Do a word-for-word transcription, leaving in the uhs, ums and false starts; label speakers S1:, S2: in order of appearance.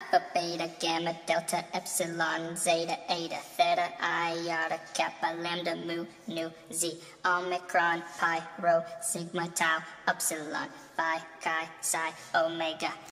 S1: alpha, beta, gamma, delta, epsilon, zeta, eta, theta, iota, kappa, lambda, mu, nu, z, omicron, pi, rho, sigma, tau, upsilon, phi, chi, psi, omega.